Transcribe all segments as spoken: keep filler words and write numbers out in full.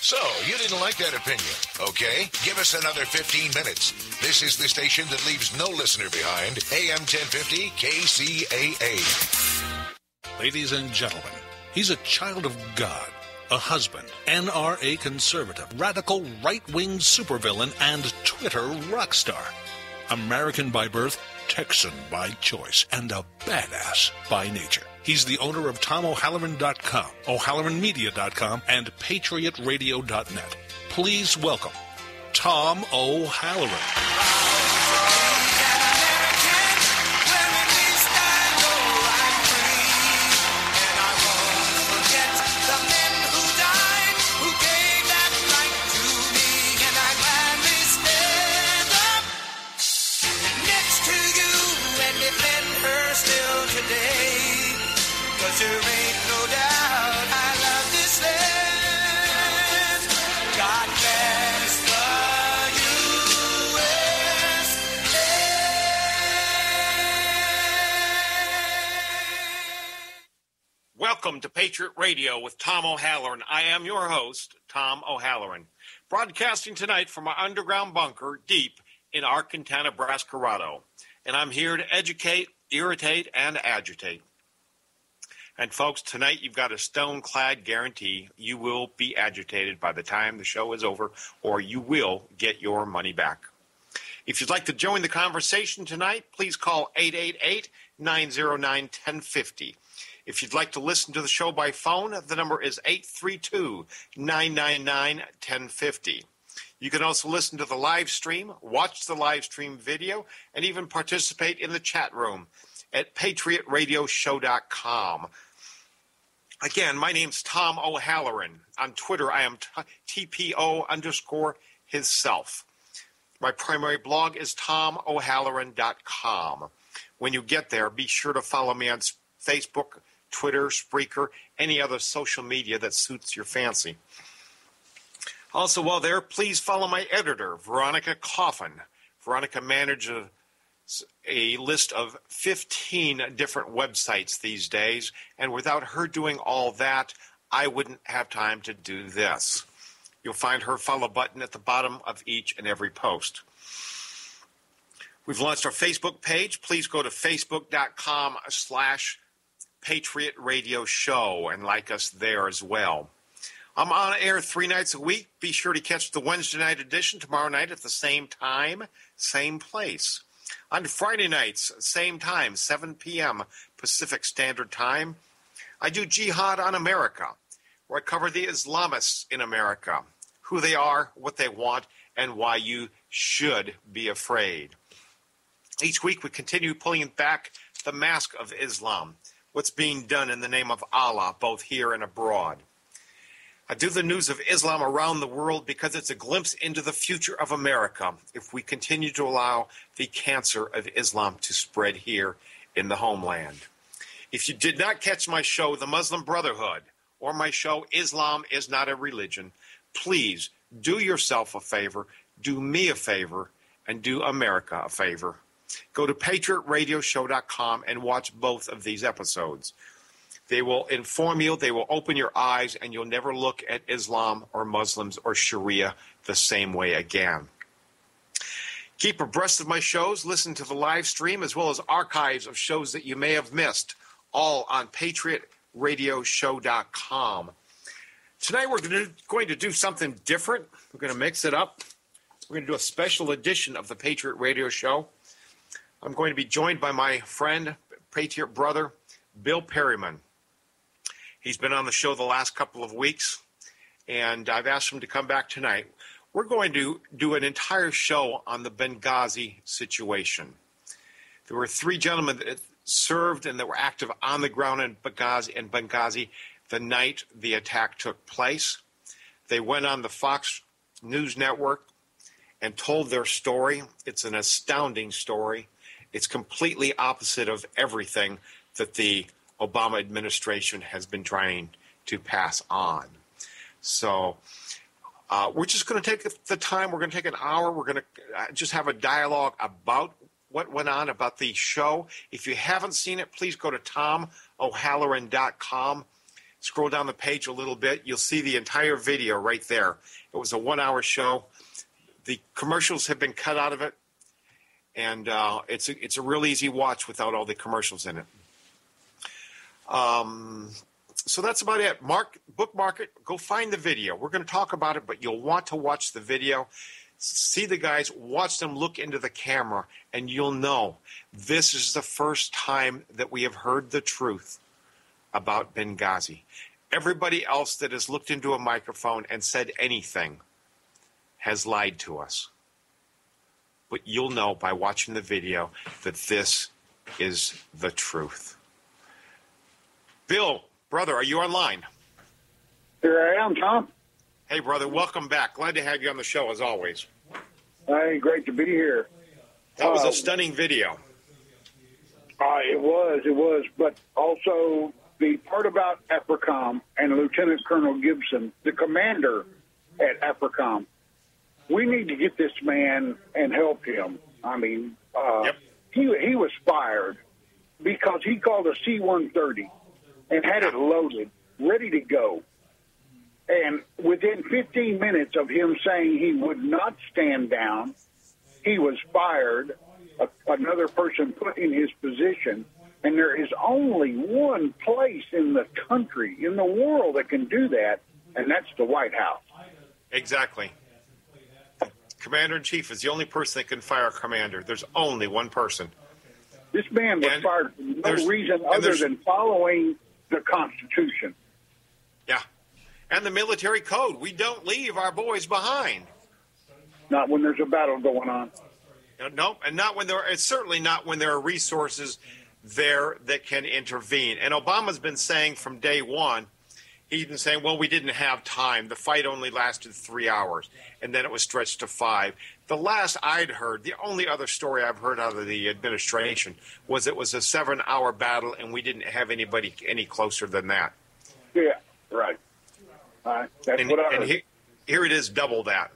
So, you didn't like that opinion. Okay, give us another fifteen minutes. This is the station that leaves no listener behind. A M ten fifty K C A A. Ladies and gentlemen, he's a child of God, a husband, N R A conservative, radical right-wing supervillain, and Twitter rock star. American by birth, Texan by choice, and a badass by nature. He's the owner of Tom O'Halloran dot com, O'Halloran Media dot com, and Patriot Radio dot net. Please welcome Tom O'Halloran. There ain't no doubt I love this land. God bless the U S A. Welcome to Patriot Radio with Tom O'Halloran. I am your host, Tom O'Halloran, broadcasting tonight from our underground bunker deep in Arkansas, Nebraska. And I'm here to educate, irritate, and agitate. And, folks, tonight you've got a stone-clad guarantee you will be agitated by the time the show is over, or you will get your money back. If you'd like to join the conversation tonight, please call eight eight eight, nine oh nine, one oh five oh. If you'd like to listen to the show by phone, the number is eight three two, nine nine nine, one oh five oh. You can also listen to the live stream, watch the live stream video, and even participate in the chat room at patriot radio show dot com. Again, my name's Tom O'Halloran. On Twitter, I am T P O underscore himself. My primary blog is tom o'halloran dot com. When you get there, be sure to follow me on Facebook, Twitter, Spreaker, any other social media that suits your fancy. Also, while there, please follow my editor, Veronica Coffin. Veronica manages a list of fifteen different websites these days, and without her doing all that, I wouldn't have time to do this. You'll find her follow button at the bottom of each and every post. We've launched our Facebook page. Please go to facebook.com slash Patriot Radio Show and like us there as well. I'm on air three nights a week. Be sure to catch the Wednesday night edition tomorrow night at the same time, same place. On Friday nights, same time, seven p.m. Pacific Standard Time, I do Jihad on America, where I cover the Islamists in America, who they are, what they want, and why you should be afraid. Each week we continue pulling back the mask of Islam, what's being done in the name of Allah, both here and abroad. I do the news of Islam around the world because it's a glimpse into the future of America if we continue to allow the cancer of Islam to spread here in the homeland. If you did not catch my show, The Muslim Brotherhood, or my show, Islam is Not a Religion, please do yourself a favor, do me a favor, and do America a favor. Go to patriot radio show dot com and watch both of these episodes. They will inform you, they will open your eyes, and you'll never look at Islam or Muslims or Sharia the same way again. Keep abreast of my shows, listen to the live stream, as well as archives of shows that you may have missed, all on patriot radio show dot com. Tonight we're going to do something different. We're going to mix it up. We're going to do a special edition of the Patriot Radio Show. I'm going to be joined by my friend, Patriot brother, Bill Perryman. He's been on the show the last couple of weeks, and I've asked him to come back tonight. We're going to do an entire show on the Benghazi situation. There were three gentlemen that served and that were active on the ground in Benghazi, in Benghazi the night the attack took place. They went on the Fox News Network and told their story. It's an astounding story. It's completely opposite of everything that the Obama administration has been trying to pass on. So uh, we're just going to take the time. We're going to take an hour. We're going to just have a dialogue about what went on, about the show. If you haven't seen it, please go to tom o'halloran dot com. scroll down the page a little bit, you'll see the entire video right there. It was a one-hour show. The commercials have been cut out of it, and uh, it's a, it's a real easy watch without all the commercials in it. Um, so that's about it. Mark, bookmark it. Go find the video. We're going to talk about it, but you'll want to watch the video. See the guys, watch them look into the camera, and you'll know this is the first time that we have heard the truth about Benghazi. Everybody else that has looked into a microphone and said anything has lied to us. But you'll know by watching the video that this is the truth. Bill, brother, are you online? Here I am, Tom. Hey, brother, welcome back. Glad to have you on the show, as always. Hey, great to be here. That was uh, a stunning video. Uh, it was, it was. But also the part about AFRICOM and Lieutenant Colonel Gibson, the commander at AFRICOM, we need to get this man and help him. I mean, uh, yep. he he was fired because he called a C one thirty and had it loaded, ready to go. And within fifteen minutes of him saying he would not stand down, he was fired, a, another person put in his position, and there is only one place in the country, in the world, that can do that, and that's the White House. Exactly. Commander-in-Chief is the only person that can fire a commander. There's only one person. This man was and fired for no reason other than following the Constitution. Yeah. And the military code. We don't leave our boys behind. Not when there's a battle going on. No, and not when there. It's certainly not when there are resources there that can intervene. And Obama's been saying from day one, he's been saying, well, we didn't have time. The fight only lasted three hours, and then it was stretched to five. The last I'd heard, the only other story I've heard out of the administration was it was a seven-hour battle, and we didn't have anybody any closer than that. Yeah, right. Uh, that's and what I heard. and he, here it is, double that.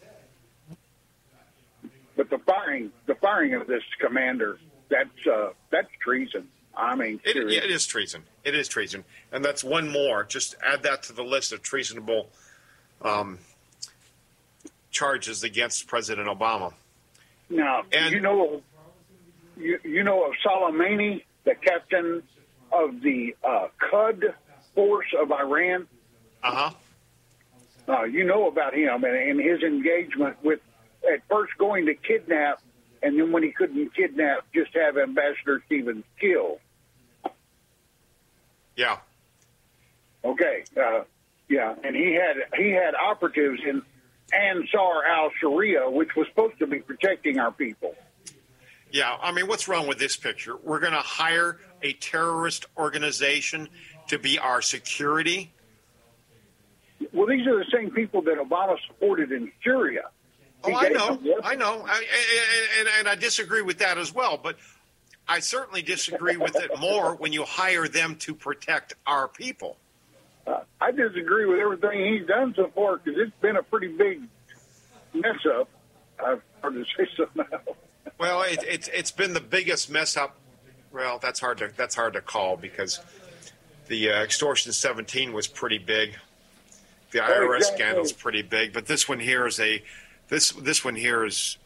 But the firing, the firing of this commander, that's uh, that's treason. I mean, it, yeah, it is treason. It is treason, and that's one more. Just add that to the list of treasonable um, charges against President Obama. Now, and, you know, you, you know of Soleimani, the captain of the uh, Qud force of Iran. Uh huh. Uh, you know about him and, and his engagement with, at first going to kidnap, and then when he couldn't kidnap, just have Ambassador Stevens killed. Yeah. Okay. Uh, yeah, and he had he had operatives in Ansar al-Sharia, which was supposed to be protecting our people. Yeah, I mean, what's wrong with this picture? We're going to hire a terrorist organization to be our security. Well, these are the same people that Obama supported in Syria. Oh, I know, I know, I, and, and I disagree with that as well. But I certainly disagree with it more when you hire them to protect our people. Uh, I disagree with everything he's done so far because it's been a pretty big mess up. I've heard to say so now. Well, it, it's it's been the biggest mess up. Well, that's hard to that's hard to call because the uh, extortion seventeen was pretty big. The I R S exactly. scandal's pretty big, but this one here is a this this one here is,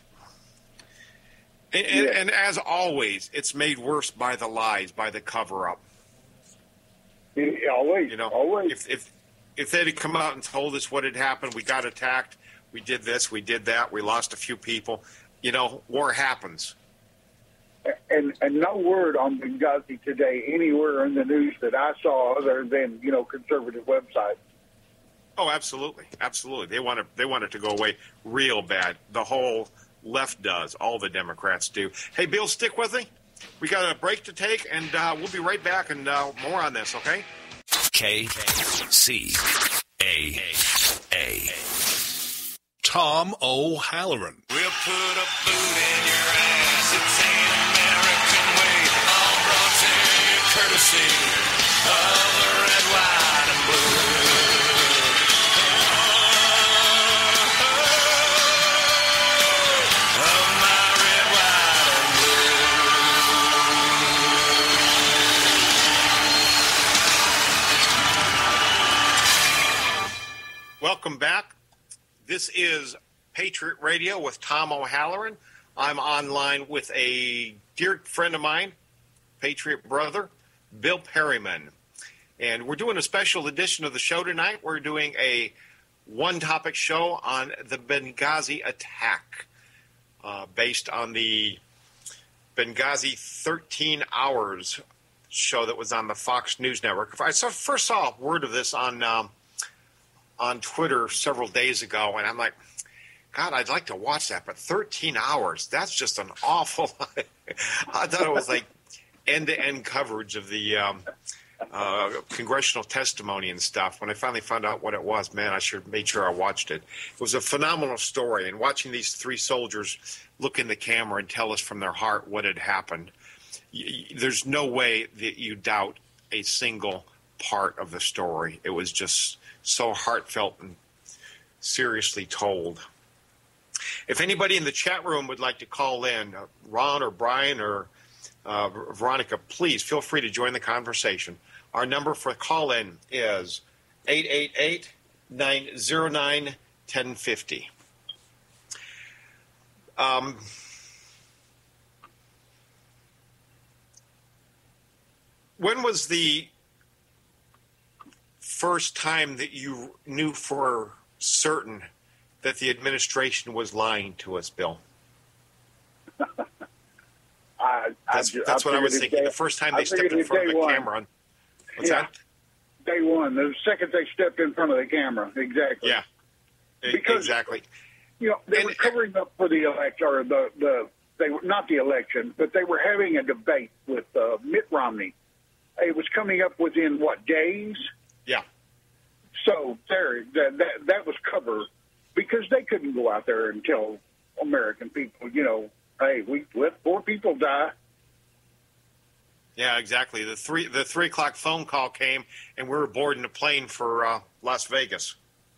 and, yeah. and, and as always, it's made worse by the lies, by the cover up. It, always, you know, always. If if if they'd come out and told us what had happened, we got attacked, we did this, we did that, we lost a few people. You know, war happens. And and no word on Benghazi today anywhere in the news that I saw other than, you know, conservative websites. Oh, absolutely, absolutely. They want it. They want it to go away real bad. The whole left does. All the Democrats do. Hey, Bill, stick with me. We got a break to take, and uh, we'll be right back and uh, more on this. Okay? K C A A. Tom O'Halloran. We'll put a boot in your ass. It's an American way. All brought to you courtesy of the red, white, and blue. Welcome back. This is Patriot Radio with Tom O'Halloran. I'm online with a dear friend of mine, Patriot brother, Bill Perryman. And we're doing a special edition of the show tonight. We're doing a one-topic show on the Benghazi attack, uh, based on the Benghazi thirteen hours show that was on the Fox News Network. I saw, first saw word of this on um, on Twitter several days ago, and I'm like, God, I'd like to watch that, but thirteen hours, that's just an awful lot. I thought it was like end-to-end coverage of the um, uh, congressional testimony and stuff. When I finally found out what it was, man, I should have made sure I watched it. It was a phenomenal story, and watching these three soldiers look in the camera and tell us from their heart what had happened, y- there's no way that you doubt a single part of the story. It was just so heartfelt and seriously told. If anybody in the chat room would like to call in, uh, Ron or Brian or uh, Veronica, please feel free to join the conversation. Our number for call-in is eight eight eight, nine oh nine, one oh five oh. Um, when was the first time that you knew for certain that the administration was lying to us, Bill? I, that's I, that's I what I was thinking. Day, the first time I they stepped in front of the one. camera. What's yeah. that? Day one. The second they stepped in front of the camera. Exactly. Yeah. Because, exactly. You know, they and, were covering up for the election, or the, the they were not the election, but they were having a debate with uh, Mitt Romney. It was coming up within, what, days? Yeah. So there, that, that, that was covered because they couldn't go out there and tell American people, you know, hey, we let four people die. Yeah, exactly. The three the three o'clock phone call came, and we were boarding a plane for uh, Las Vegas.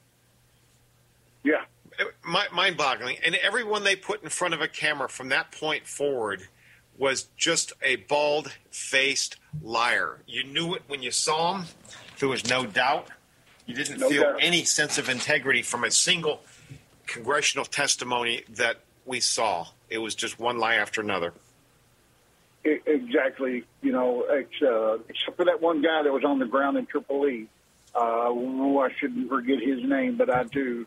Yeah, mind-boggling. And everyone they put in front of a camera from that point forward was just a bald-faced liar. You knew it when you saw him. There was no doubt. You didn't no feel doubt. any sense of integrity from a single congressional testimony that we saw. It was just one lie after another. It, exactly. You know, it's, uh, except for that one guy that was on the ground in Tripoli. Uh, oh, I shouldn't forget his name, but I do.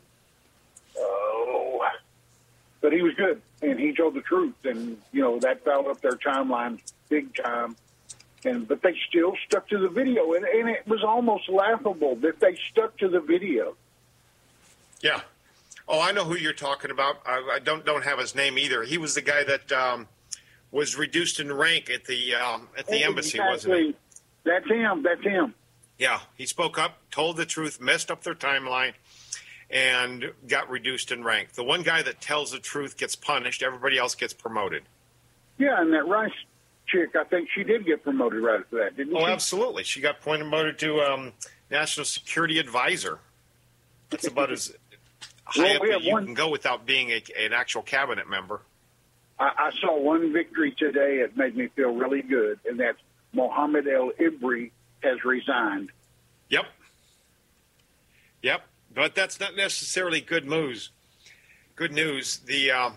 Oh, but he was good, and he told the truth, and you know that fouled up their timeline big time. And but they still stuck to the video, and, and it was almost laughable that they stuck to the video. Yeah. Oh, I know who you're talking about. I, I don't don't have his name either. He was the guy that um, was reduced in rank at the um, at the embassy, exactly. wasn't he? That's him. That's him. Yeah, he spoke up, told the truth, messed up their timeline, and got reduced in rank. The one guy that tells the truth gets punished. Everybody else gets promoted. Yeah, and that Rice chick, I think she did get promoted right after that, didn't oh, she? Oh, absolutely. She got promoted to um, National Security Advisor. That's about as high well, up as you one, can go without being a, an actual cabinet member. I, I saw one victory today. It made me feel really good, and that's Mohammed El-Ibri has resigned. Yep. Yep. But that's not necessarily good news. Good news. The um,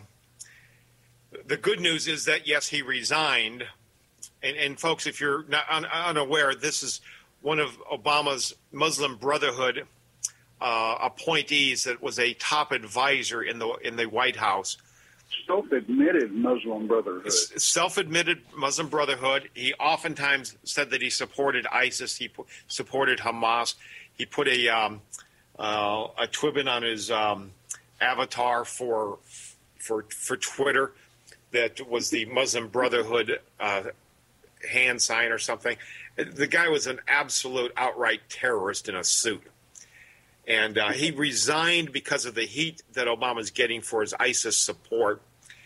the good news is that, yes, he resigned. And, and folks, if you're not un, unaware, this is one of Obama's Muslim Brotherhood uh, appointees that was a top advisor in the in the White House. Self-admitted Muslim Brotherhood. Self-admitted Muslim Brotherhood. He oftentimes said that he supported ISIS. He p- supported Hamas. He put a um, uh, a twibbon on his um, avatar for for for Twitter that was the Muslim Brotherhood uh, hand sign or something. The guy was an absolute outright terrorist in a suit. And uh, he resigned because of the heat that Obama's getting for his ISIS support.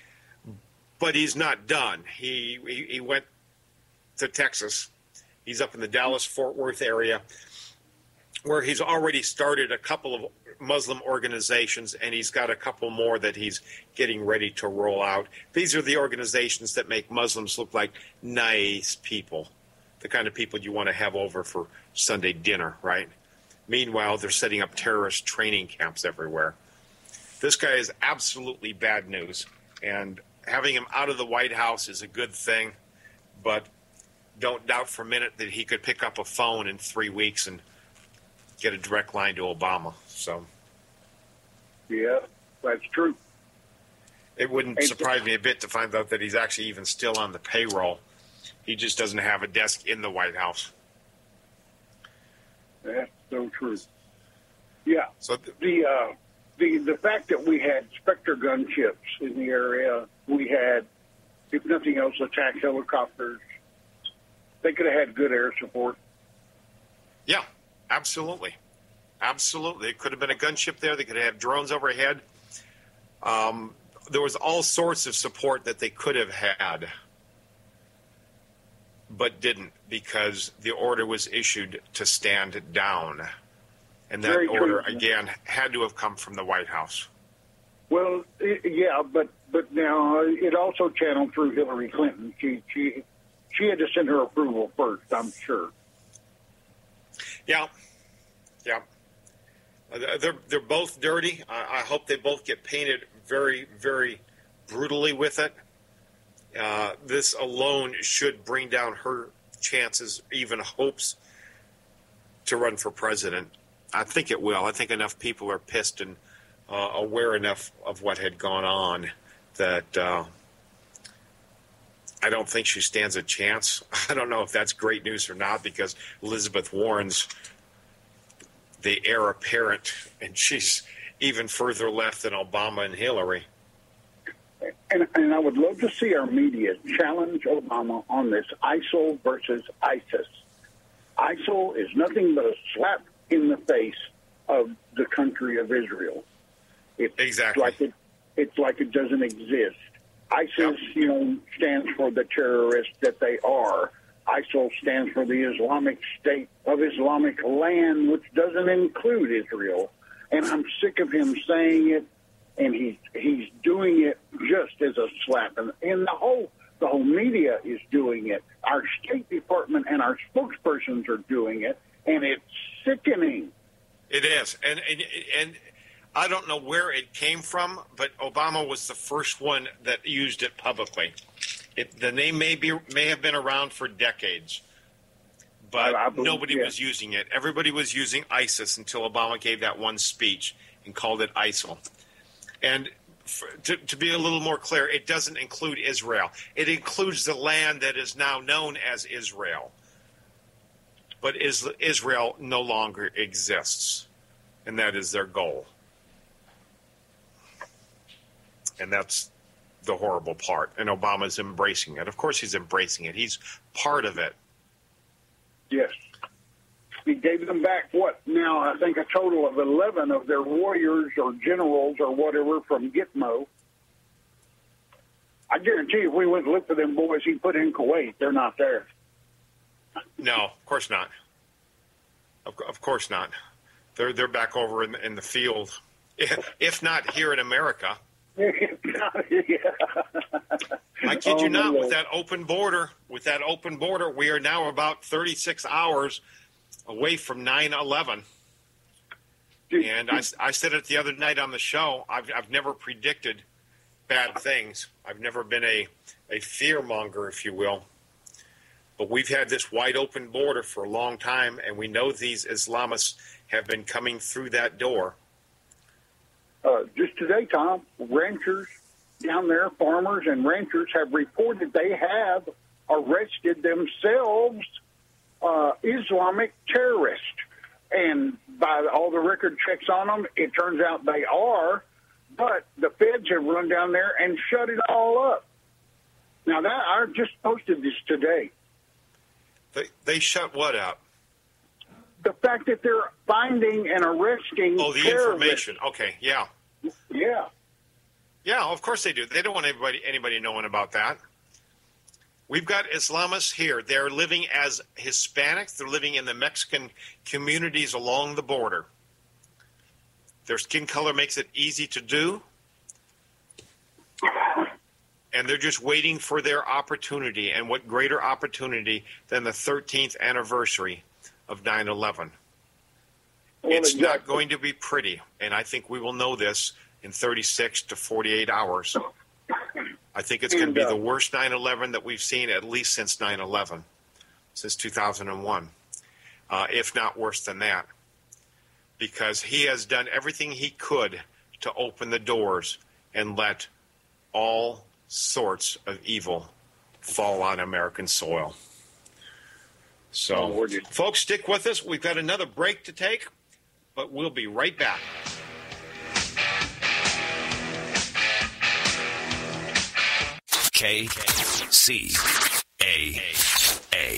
But he's not done. He, he he went to Texas. He's up in the Dallas-Fort Worth area, where he's already started a couple of Muslim organizations, and he's got a couple more that he's getting ready to roll out. These are the organizations that make Muslims look like nice people, the kind of people you want to have over for Sunday dinner, right? Meanwhile, they're setting up terrorist training camps everywhere. This guy is absolutely bad news, and having him out of the White House is a good thing, but don't doubt for a minute that he could pick up a phone in three weeks and get a direct line to Obama. So, yeah, that's true. It wouldn't surprise me a bit to find out that he's actually even still on the payroll. He just doesn't have a desk in the White House. That's so true. Yeah. So th- the uh, the the fact that we had Spectre gunships in the area, we had, if nothing else, attack helicopters. They could have had good air support. Yeah, absolutely. Absolutely. It could have been a gunship there. They could have had drones overhead. Um, there was all sorts of support that they could have had, but didn't, because the order was issued to stand down. And that Very order, true. again, had to have come from the White House. Well, it, yeah, but but now it also channeled through Hillary Clinton. She she she had to send her approval first, I'm sure. Yeah, yeah. Uh, They're they're both dirty. I, I hope they both get painted very, very brutally with it. Uh, this alone should bring down her chances, even hopes, to run for president. I think it will. I think enough people are pissed and uh, aware enough of what had gone on that uh, I don't think she stands a chance. I don't know if that's great news or not, because Elizabeth Warren's the heir apparent, and she's even further left than Obama and Hillary. And, and I would love to see our media challenge Obama on this ISIL versus ISIS. ISIL is nothing but a slap in the face of the country of Israel. It's Exactly. like it, it's like it doesn't exist. ISIS, Yep. you know, stands for the terrorists that they are. ISIL stands for the Islamic State of Islamic Land, which doesn't include Israel. And I'm sick of him saying it, and he's he's doing it just as a slap. And, and the whole the whole media is doing it. Our State Department and our spokespersons are doing it, and it's sickening. It is, and and and I don't know where it came from, but Obama was the first one that used it publicly. It, the name may be may have been around for decades, but I- I believe- nobody yeah. was using it. Everybody was using ISIS until Obama gave that one speech and called it ISIL. And for, to, to be a little more clear, it doesn't include Israel. It includes the land that is now known as Israel. But is, Israel no longer exists, and that is their goal. And that's the horrible part. And Obama's embracing it. Of course he's embracing it. He's part of it. Yes. He gave them back, what, now I think a total of eleven of their warriors or generals or whatever from Gitmo. I guarantee if we went and looked for them boys he put in Kuwait, they're not there. No, of course not. Of, of course not. They're they're back over in the, in the field, if, if not here in America. Yeah. I kid Oh, you my not. With Lord. that open border, with that open border, we are now about thirty-six hours away from nine eleven. And I, I said it the other night on the show. I've I've never predicted bad things. I've never been a a fear monger, if you will. But we've had this wide open border for a long time, and we know these Islamists have been coming through that door. Uh, just today, Tom, ranchers down there, farmers and ranchers have reported they have arrested themselves uh, Islamic terrorists. And by all the record checks on them, it turns out they are, but the feds have run down there and shut it all up. Now, that I just posted this today. They they shut what up? The fact that they're finding and arresting Oh, the terrorists. information. Okay, yeah. Yeah. Yeah, of course they do. They don't want anybody anybody knowing about that. We've got Islamists here. They're living as Hispanics. They're living in the Mexican communities along the border. Their skin color makes it easy to do. And they're just waiting for their opportunity. And what greater opportunity than the thirteenth anniversary of nine eleven? Well, it's exactly. not going to be pretty, and I think we will know this in thirty-six to forty-eight hours. I think it's going to be the worst nine eleven that we've seen at least since nine eleven, since two thousand one, uh, if not worse than that, because he has done everything he could to open the doors and let all sorts of evil fall on American soil. So, Oh, folks, stick with us. We've got another break to take, but we'll be right back. K C A A.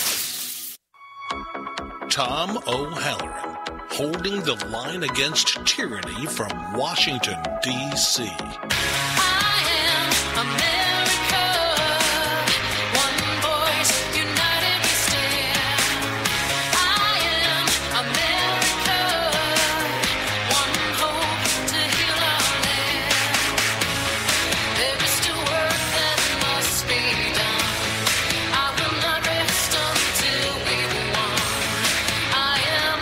Tom O'Halloran, holding the line against tyranny from Washington, D C I am America. One voice, united we stand. I am America. One hope to heal our land. There is still work that must be done. I will not rest until we've won. I am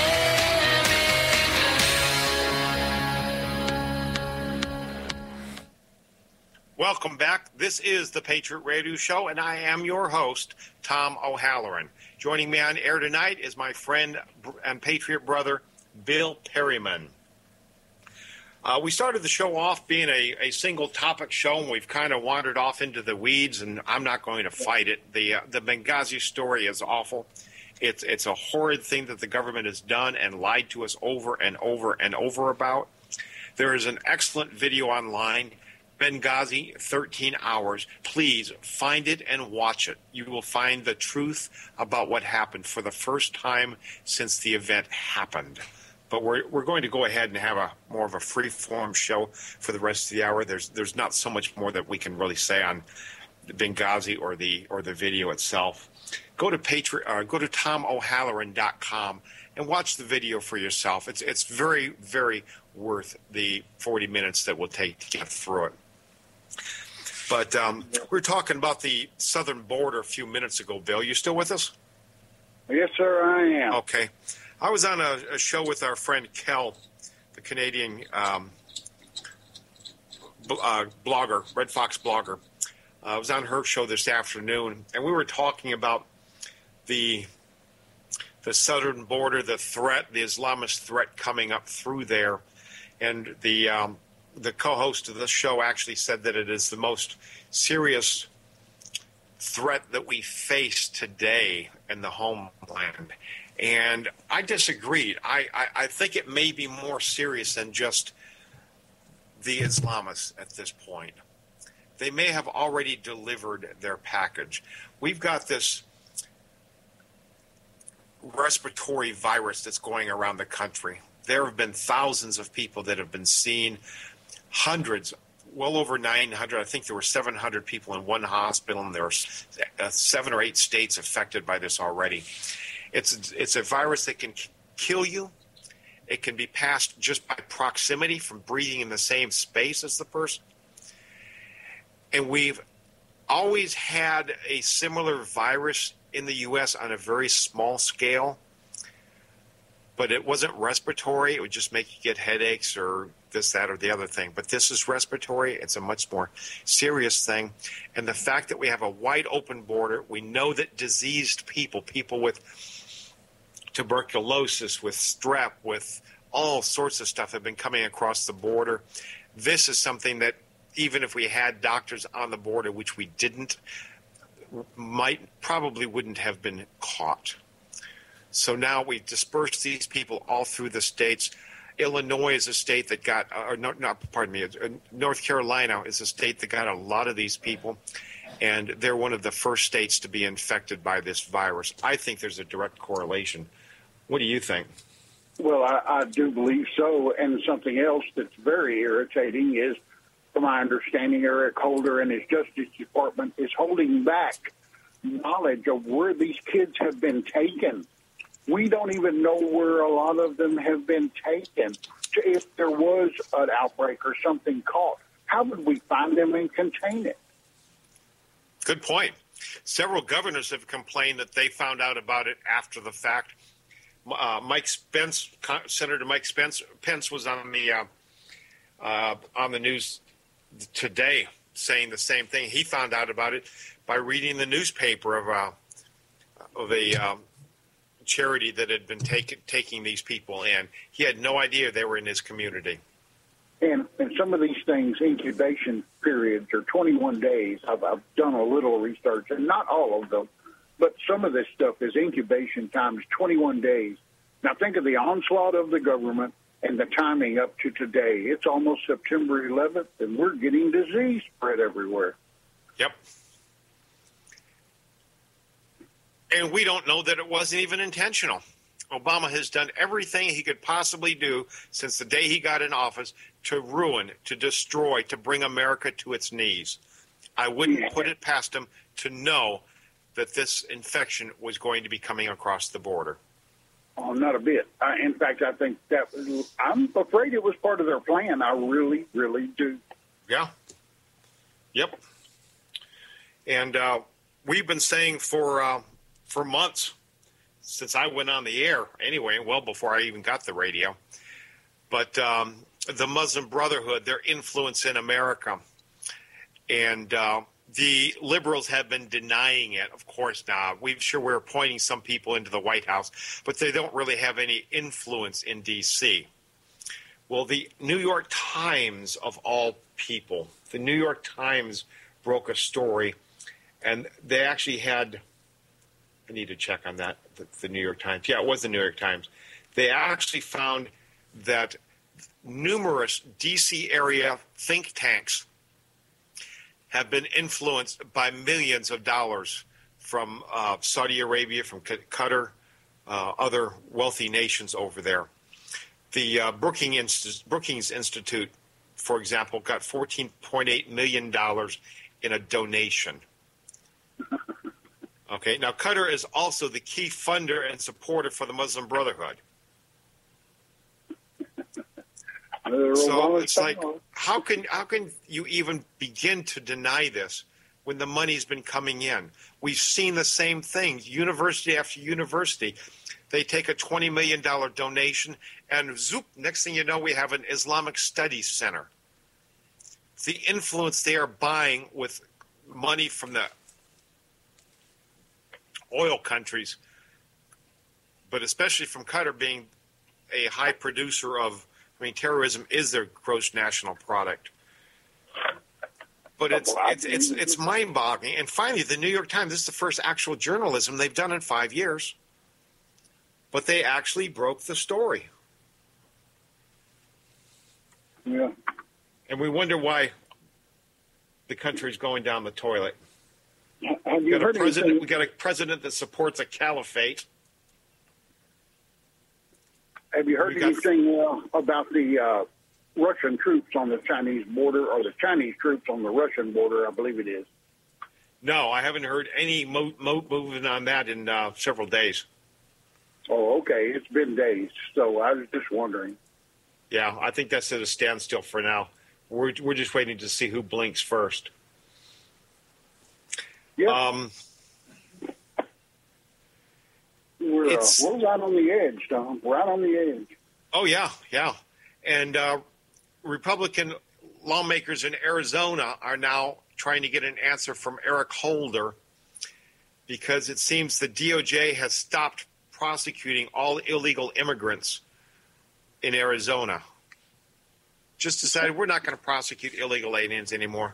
America. Welcome back. This is the Patriot Radio Show, and I am your host, Tom O'Halloran. Joining me on air tonight is my friend and Patriot brother, Bill Perryman. Uh, we started the show off being a, a single topic show, and we've kind of wandered off into the weeds, and I'm not going to fight it. The uh, the Benghazi story is awful. It's, it's a horrid thing that the government has done and lied to us over and over and over about. There is an excellent video online, Benghazi, thirteen hours. Please find it and watch it. You will find the truth about what happened for the first time since the event happened. But we're we're going to go ahead and have a more of a free-form show for the rest of the hour. There's there's not so much more that we can really say on Benghazi or the or the video itself. Go to Patriot, uh, go to tom o'halloran dot com and watch the video for yourself. It's it's very very worth the forty minutes that will take to get through it. But um, we were talking about the southern border a few minutes ago, Bill. You still with us? Yes, sir, I am. Okay. I was on a, a show with our friend Kel, the Canadian um, bl- uh, blogger, Red Fox blogger. Uh, I was on her show this afternoon, and we were talking about the the southern border, the threat, the Islamist threat coming up through there. And the um, the co-host of the show actually said that it is the most serious threat that we face today in the homeland. And I disagreed. I, I, I think it may be more serious than just the Islamists at this point. They may have already delivered their package. We've got this respiratory virus that's going around the country. There have been thousands of people that have been seen, hundreds, well over nine hundred. I think there were seven hundred people in one hospital, and there are uh, seven or eight states affected by this already. It's it's a virus that can kill you. It can be passed just by proximity from breathing in the same space as the person. And we've always had a similar virus in the U S on a very small scale, but it wasn't respiratory. It would just make you get headaches or this, that, or the other thing. But this is respiratory. It's a much more serious thing. And the fact that we have a wide open border, we know that diseased people, people with tuberculosis, with strep, with all sorts of stuff have been coming across the border. This is something that even if we had doctors on the border, which we didn't, might probably wouldn't have been caught. So now we dispersed these people all through the states. Illinois is a state that got, or not, not pardon me, North Carolina is a state that got a lot of these people, and they're one of the first states to be infected by this virus. I think there's a direct correlation. What do you think? Well, I, I do believe so. And something else that's very irritating is, from my understanding, Eric Holder and his Justice Department is holding back knowledge of where these kids have been taken. We don't even know where a lot of them have been taken. If there was an outbreak or something caught, how would we find them and contain it? Good point. Several governors have complained that they found out about it after the fact. uh, Mike Spence, Senator Mike Spence, Pence was on the uh, uh, on the news today saying the same thing. He found out about it by reading the newspaper of uh, of a um, charity that had been take, taking these people in. He had no idea they were in his community. And, and some of these things, incubation periods are twenty-one days. I've, I've done a little research, and not all of them, but some of this stuff is incubation times twenty-one days. Now think of the onslaught of the government and the timing up to today. It's almost September eleventh, and we're getting disease spread everywhere. Yep. And we don't know that it wasn't even intentional. Obama has done everything he could possibly do since the day he got in office to ruin, to destroy, to bring America to its knees. I wouldn't Yeah. put it past him to know that this infection was going to be coming across the border. Oh, not a bit. I, in fact, I think that I'm afraid it was part of their plan. I really, really do. Yeah. Yep. And uh, we've been saying for uh, for months, since I went on the air anyway, well before I even got the radio, but um, the Muslim Brotherhood, their influence in America, and uh, the liberals have been denying it, of course. Now, we're sure we're appointing some people into the White House, but they don't really have any influence in D C. Well, the New York Times, of all people, the New York Times broke a story, and they actually had, I need to check on that, the, the New York Times. Yeah, it was the New York Times. They actually found that numerous D C area think tanks have been influenced by millions of dollars from uh, Saudi Arabia, from Qatar, uh, other wealthy nations over there. The uh, Brookings, Inst- Brookings Institute, for example, got fourteen point eight million dollars in a donation. Okay, now Qatar is also the key funder and supporter for the Muslim Brotherhood. So it's like, how can how can you even begin to deny this when the money's been coming in? We've seen the same thing, university after university. They take a twenty million dollars donation, and zoop, next thing you know, we have an Islamic Studies Center. The influence they are buying with money from the oil countries, but especially from Qatar being a high producer of, I mean, terrorism is their gross national product. But it's it's it's, it's mind-boggling. And finally, the New York Times, this is the first actual journalism they've done in five years. But they actually broke the story. Yeah. And we wonder why the country's going down the toilet. Have We you got, a heard president, anything? we got a president that supports a caliphate. Have you heard we got- anything uh, about the uh, Russian troops on the Chinese border, or the Chinese troops on the Russian border? I believe it is. No, I haven't heard any mo- mo- movement on that in uh, several days. Oh, okay. It's been days, so I was just wondering. Yeah, I think that's at a standstill for now. We're we're just waiting to see who blinks first. Yeah, Um, we're uh, it's- we're right on the edge, Tom. Right on the edge. oh yeah, yeah, and uh, Republican lawmakers in Arizona are now trying to get an answer from Eric Holder because it seems the D O J has stopped prosecuting all illegal immigrants in Arizona. Just decided we're not going to prosecute illegal aliens anymore.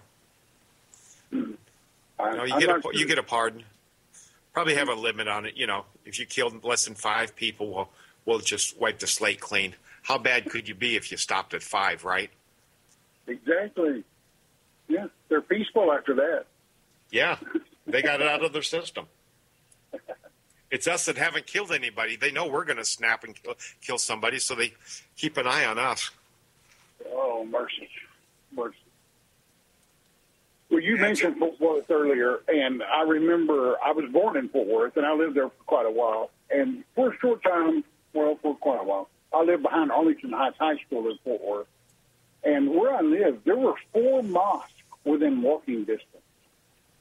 I, No, you I'm get a, not you sure. get a pardon. Probably have a limit on it. You know, if you killed less than five people, we'll we'll just wipe the slate clean. How bad could you be if you stopped at five, right? Exactly. Yeah, they're peaceful after that. Yeah, they got it out of their system. It's us that haven't killed anybody. They know we're going to snap and kill, kill somebody, so they keep an eye on us. Oh, mercy, mercy. Well, you That's mentioned Fort Worth earlier, and I remember I was born in Fort Worth, and I lived there for quite a while. And for a short time, well, for quite a while, I lived behind Arlington Heights High School in Fort Worth. And where I lived, there were four mosques within walking distance.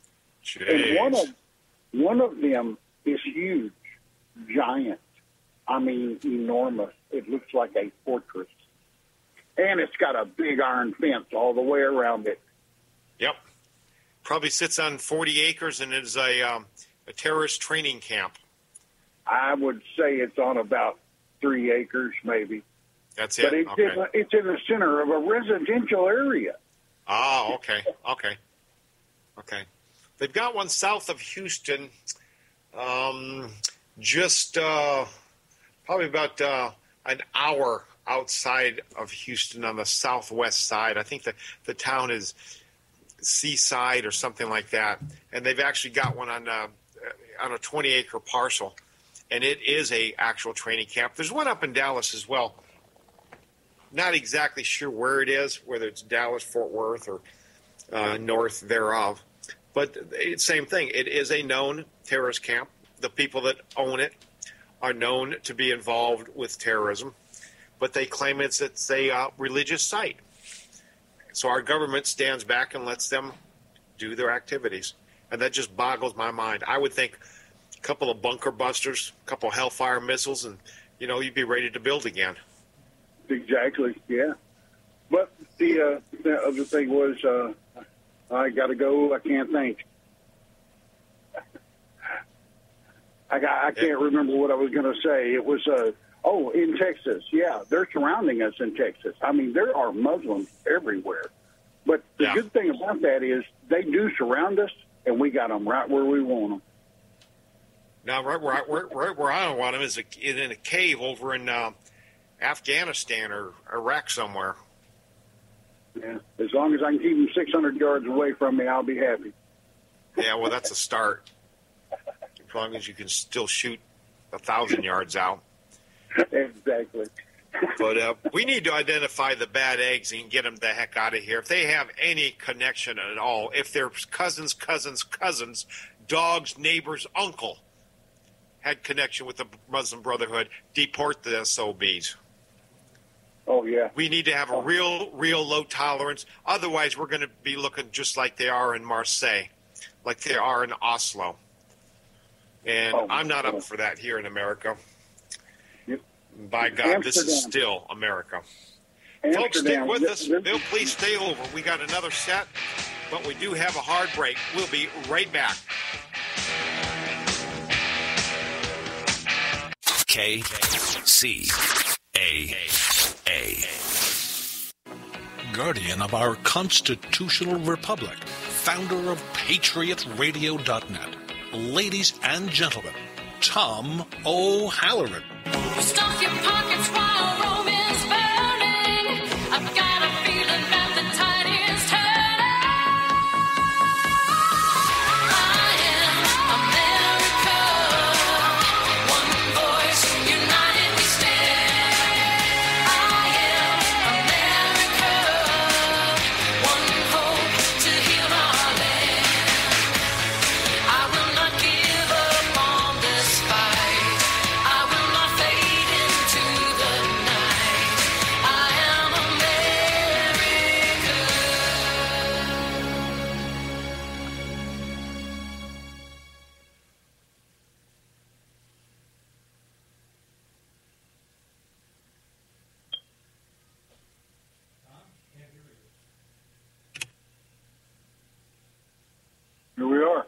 And one Jeez. of one of them is huge, giant. I mean, enormous. It looks like a fortress. And it's got a big iron fence all the way around it. Yep. Probably sits on forty acres and is a, um, a terrorist training camp. I would say it's on about three acres, maybe. That's it? But it's, Okay. in, a, it's in the center of a residential area. Oh, okay, okay, okay. They've got one south of Houston, um, just uh, probably about uh, an hour outside of Houston on the southwest side. I think the, the town is Seaside or something like that. And they've actually got one on uh, on a twenty-acre parcel, and it is a actual training camp. There's one up in Dallas as well. Not exactly sure where it is, whether it's Dallas, Fort Worth, or uh, north thereof. But it's same thing. It is a known terrorist camp. The people that own it are known to be involved with terrorism, but they claim it's, it's a uh, religious site. So our government stands back and lets them do their activities. And that just boggles my mind. I would think a couple of bunker busters, a couple of Hellfire missiles, and, you know, you'd be ready to build again. Exactly, yeah. But the, uh, the other thing was, uh, I got to go. I can't think. I, got, I can't remember what I was going to say. It was, uh, oh, in Texas. Yeah, they're surrounding us in Texas. I mean, there are Muslims everywhere. But the Yeah. good thing about that is they do surround us, and we got them right where we want them. Now, right where I, right, right where I don't want them is a, in a cave over in uh, Afghanistan or Iraq somewhere. Yeah. As long as I can keep them six hundred yards away from me, I'll be happy. Yeah, well, that's a start. As long as you can still shoot a thousand yards out. Exactly. But uh, we need to identify the bad eggs and get them the heck out of here. If they have any connection at all, if their cousins, cousins, cousins, dogs, neighbors, uncle had connection with the Muslim Brotherhood, deport the S O Bs. Oh, yeah. We need to have a real, real low tolerance. Otherwise, we're going to be looking just like they are in Marseille, like they are in Oslo. And Oh, I'm not yeah. up for that here in America. Yep. By God, this is Amsterdam. still America. Folks, stick Amsterdam. with us. This- this- Bill, please stay over. We got another set, but we do have a hard break. We'll be right back. K C A A. Guardian of our constitutional republic, founder of Patriot Radio dot net. Ladies and gentlemen, Tom O'Halloran. Stuff your pockets while Rome is burning. I've got a feeling that the tide is turning. I am America. One voice, united we stand. I am America. One hope to heal our land. I will not give up on this fight. I will not fade into the night. I am America. Here we are.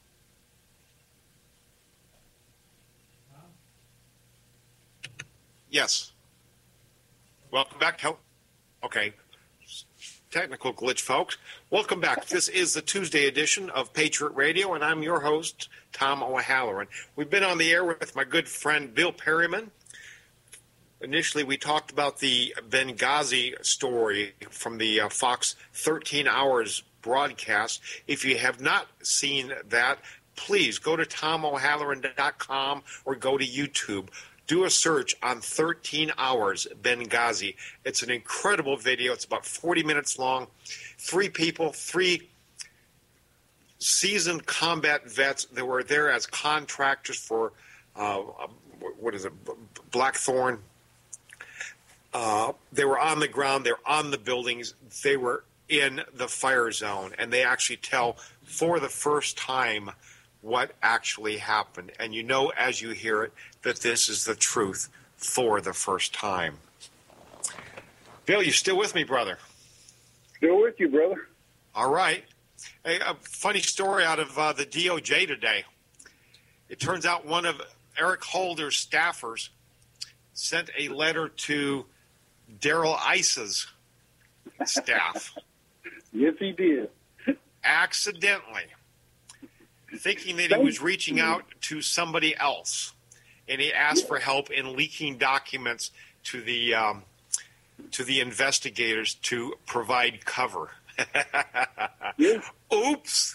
Yes. Welcome back. Hel- Okay. Technical glitch, folks. Welcome back. This is the Tuesday edition of Patriot Radio, and I'm your host, Tom O'Halloran. We've been on the air with my good friend Bill Perryman. Initially, we talked about the Benghazi story from the uh, Fox thirteen hours broadcast. If you have not seen that, please go to tom o'halloran dot com or go to YouTube. Do a search on thirteen hours Benghazi. It's an incredible video. It's about forty minutes long. Three people, three seasoned combat vets that were there as contractors for, uh, what is it, Blackthorn. Uh, they were on the ground. They were on the buildings. They were in the fire zone. And they actually tell for the first time what actually happened. And you know as you hear it that this is the truth for the first time. Bill, you still with me, brother? Still with you, brother. All right. Hey, a funny story out of uh, the D O J today. It turns out one of Eric Holder's staffers sent a letter to Daryl Ice's staff. Yes, he did. Accidentally, thinking that he was reaching out to somebody else, and he asked for help in leaking documents to the um, to the investigators to provide cover. Yes. Oops.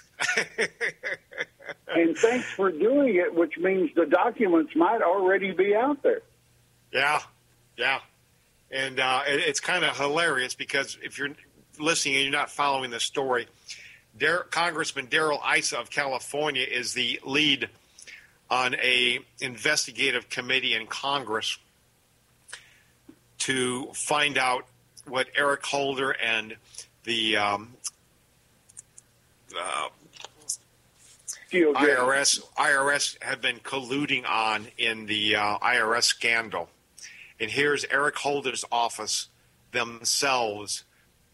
And thanks for doing it, which means the documents might already be out there. Yeah, yeah. And uh, it, it's kind of hilarious because if you're listening and you're not following the story, Dar- Congressman Daryl Issa of California is the lead on a investigative committee in Congress to find out what Eric Holder and the um, uh, I R S I R S have been colluding on in the uh, I R S scandal. And here's Eric Holder's office themselves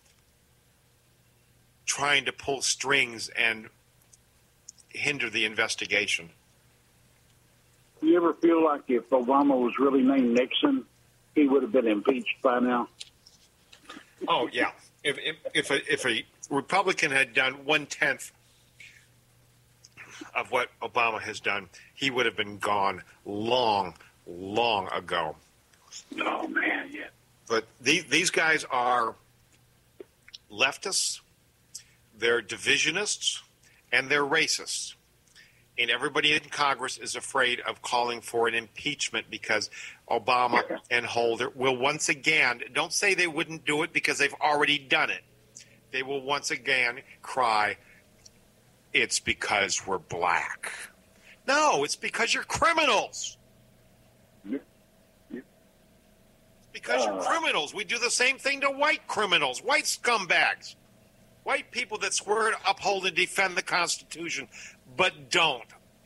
trying to pull strings and hinder the investigation. You ever feel like if Obama was really named Nixon, he would have been impeached by now? Oh, yeah. If if if a, if a Republican had done one-tenth of what Obama has done, he would have been gone long, long ago. Oh, man, yeah. But these, these guys are leftists, they're divisionists, and they're racists. And everybody in Congress is afraid of calling for an impeachment because Obama and Holder will once again, don't say they wouldn't do it because they've already done it. They will once again cry, it's because we're black. No, it's because you're criminals. Yeah. Yeah. Because Uh. you're criminals. We do the same thing to white criminals, white scumbags, white people that swear to uphold and defend the Constitution, but don't.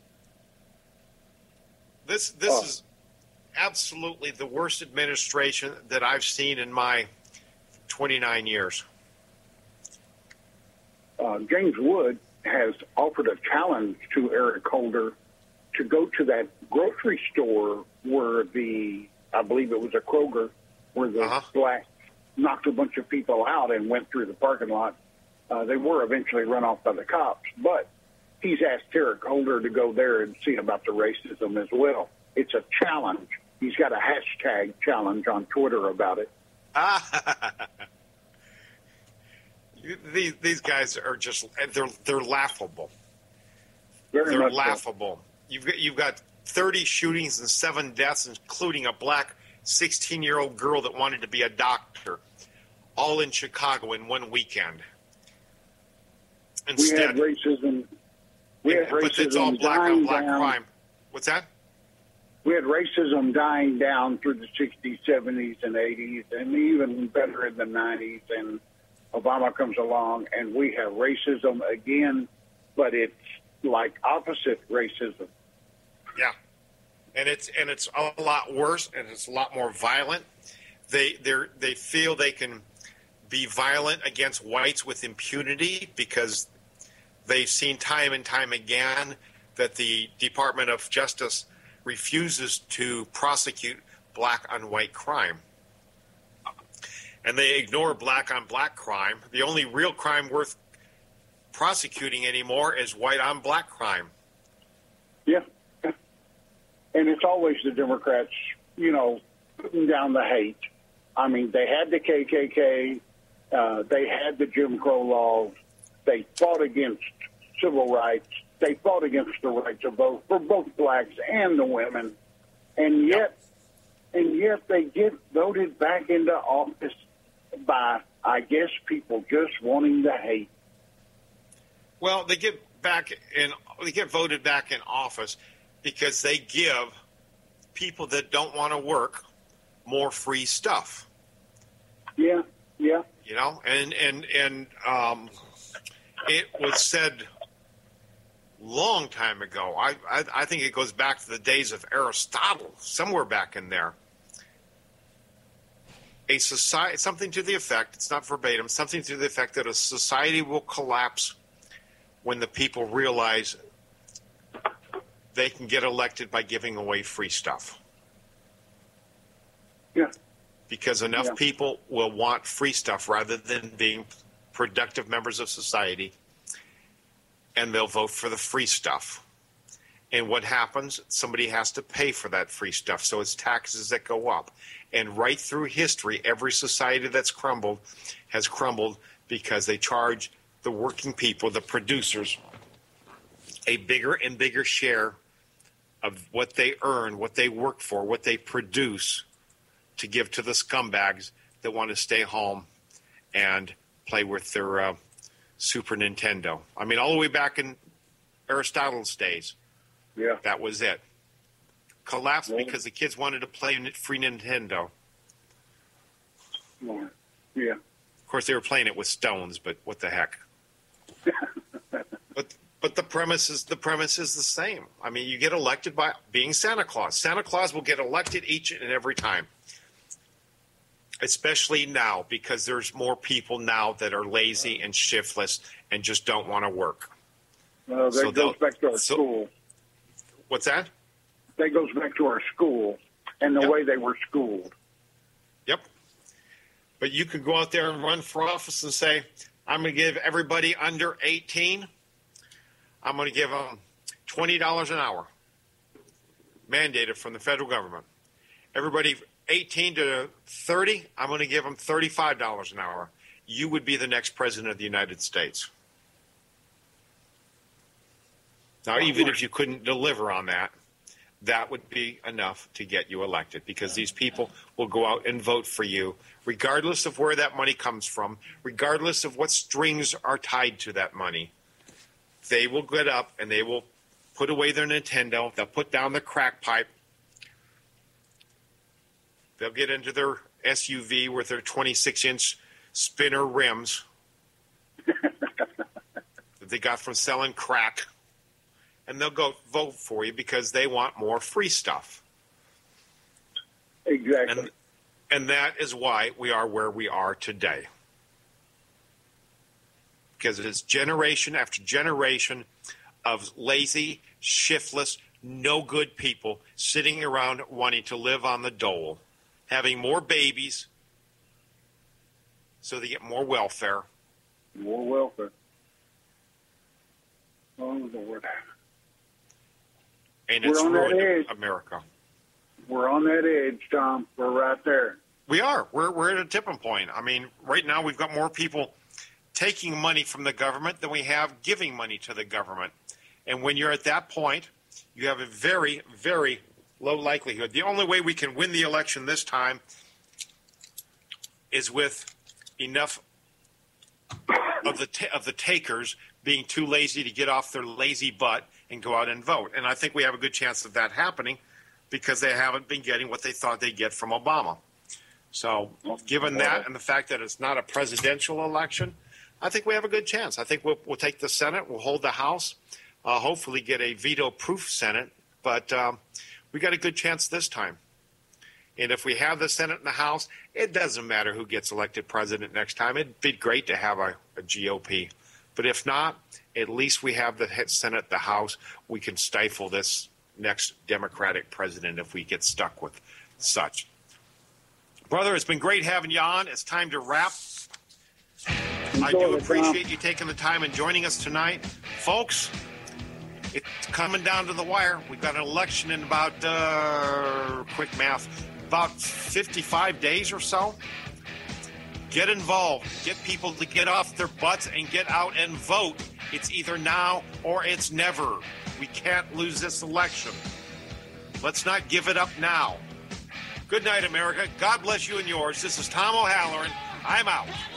This this Oh. is absolutely the worst administration that I've seen in my twenty-nine years. Uh, James Wood has offered a challenge to Eric Holder to go to that grocery store where the, I believe it was a Kroger, where the Uh-huh. blacks knocked a bunch of people out and went through the parking lot. Uh, they were eventually run off by the cops, but he's asked Eric Holder to go there and see about the racism as well. It's a challenge. He's got a hashtag challenge on Twitter about it. these these guys are just they're they're laughable. Very They're much so. laughable. You've got you've got thirty shootings and seven deaths, including a black sixteen-year-old girl that wanted to be a doctor, all in Chicago in one weekend. We Instead, had racism. We had but it's all racism black on dying black down. crime. What's that? We had racism dying down through the sixties, seventies, and eighties, and even better in the nineties. And Obama comes along, and we have racism again, but it's like opposite racism. Yeah, and it's and it's a lot worse, and it's a lot more violent. They they they feel they can be violent against whites with impunity because they've seen time and time again that the Department of Justice refuses to prosecute black on white crime. And they ignore black on black crime. The only real crime worth prosecuting anymore is white on black crime. Yeah. And it's always the Democrats, you know, putting down the hate. I mean, they had the K K K. Uh, they had the Jim Crow laws. They fought against civil rights. They fought against the rights of both, for both blacks and the women. And yet, and yet they get voted back into office by, I guess, people just wanting to hate. Well, they get back in, they get voted back in office because they give people that don't want to work more free stuff. Yeah, yeah. You know, and and and um, it was said long time ago. I, I I think it goes back to the days of Aristotle, somewhere back in there. A society, something to the effect, it's not verbatim, something to the effect that a society will collapse when the people realize they can get elected by giving away free stuff. Yeah. Because enough Yeah. people will want free stuff rather than being productive members of society, and they'll vote for the free stuff. And what happens? Somebody has to pay for that free stuff, so it's taxes that go up. And right through history, every society that's crumbled has crumbled because they charge the working people, the producers, a bigger and bigger share of what they earn, what they work for, what they produce, to give to the scumbags that want to stay home and play with their uh, Super Nintendo. I mean, all the way back in Aristotle's days, Yeah. that was it. Collapsed Well- because the kids wanted to play free Nintendo. More. Yeah. Of course, they were playing it with stones, but what the heck? But but the premise is the premise is the same. I mean, you get elected by being Santa Claus. Santa Claus will get elected each and every time. Especially now, because there's more people now that are lazy and shiftless and just don't want to work. Well, that So goes they'll- back to our so- school. What's that? That goes back to our school and the Yep. way they were schooled. Yep. But you could go out there and run for office and say, I'm going to give everybody under eighteen, I'm going to give them twenty dollars an hour, mandated from the federal government. Everybody eighteen to thirty, I'm going to give them thirty-five dollars an hour. You would be the next president of the United States. Now, even if you couldn't deliver on that, that would be enough to get you elected, because these people will go out and vote for you, regardless of where that money comes from, regardless of what strings are tied to that money. They will get up and they will put away their Nintendo. They'll put down the crack pipe. They'll get into their S U V with their twenty-six inch spinner rims that they got from selling crack. And they'll go vote for you because they want more free stuff. Exactly. And, and that is why we are where we are today. Because it is generation after generation of lazy, shiftless, no good people sitting around wanting to live on the dole, having more babies so they get more welfare. More welfare. Oh, Lord. And We're it's on that ruined edge. America. We're on that edge, Tom. We're right there. We are. We're we're at a tipping point. I mean, right now we've got more people taking money from the government than we have giving money to the government. And when you're at that point, you have a very, very low likelihood. The only way we can win the election this time is with enough of the ta- of the takers being too lazy to get off their lazy butt and go out and vote. And I think we have a good chance of that happening because they haven't been getting what they thought they'd get from Obama. So given that and the fact that it's not a presidential election, I think we have a good chance. I think we'll, we'll take the Senate, we'll hold the House, uh, hopefully get a veto-proof Senate. But um, we got a good chance this time. And if we have the Senate and the House, it doesn't matter who gets elected president next time. It'd be great to have a, a G O P. But if not, at least we have the Senate, the House. We can stifle this next Democratic president if we get stuck with such. Brother, it's been great having you on. It's time to wrap. I do appreciate you taking the time and joining us tonight. Folks, it's coming down to the wire. We've got an election in about, uh, quick math, about fifty-five days or so. Get involved. Get people to get off their butts and get out and vote. It's either now or it's never. We can't lose this election. Let's not give it up now. Good night, America. God bless you and yours. This is Tom O'Halloran. I'm out.